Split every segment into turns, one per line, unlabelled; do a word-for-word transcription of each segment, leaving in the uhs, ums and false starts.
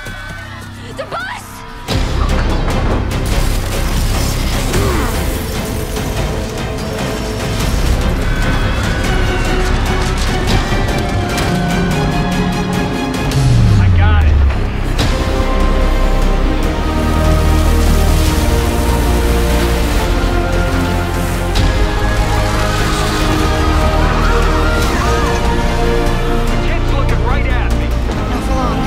The bus!
I got it. The kid's looking right at me.
Not for long.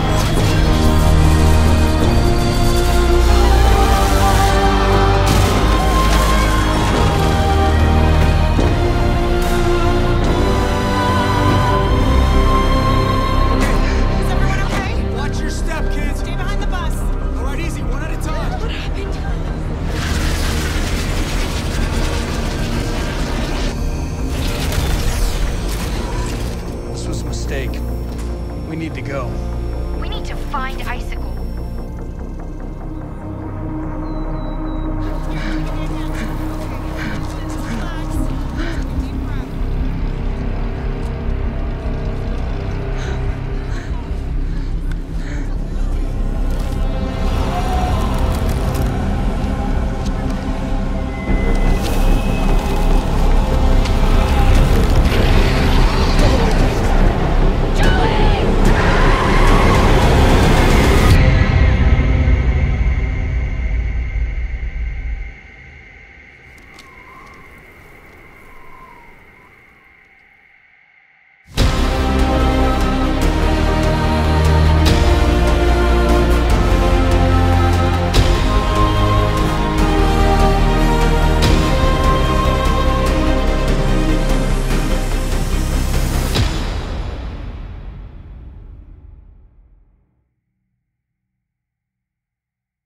Is everyone okay?
Watch your step, kids!
Stay behind the bus.
Alright, easy, one at a time.
What happened?
This was a mistake. We need to go.
We need to find Icicle.